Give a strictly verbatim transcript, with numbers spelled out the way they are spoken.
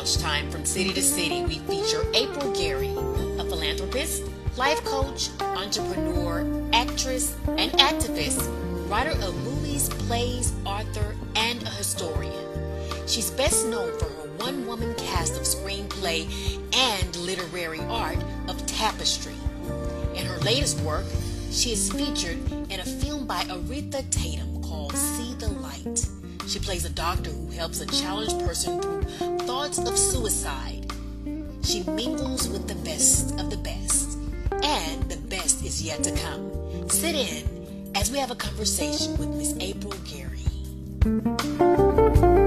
Lunchtime from City to City, we feature April Gary, a philanthropist, life coach, entrepreneur, actress, and activist, writer of movies, plays, author, and a historian. She's best known for her one-woman cast of screenplay and literary art of Tapestry. In her latest work, she is featured in a film by Aretha Tatum called See the Light. She plays a doctor who helps a challenged person through thoughts of suicide. She mingles with the best of the best, and the best is yet to come. Sit in as we have a conversation with Miss April Gary.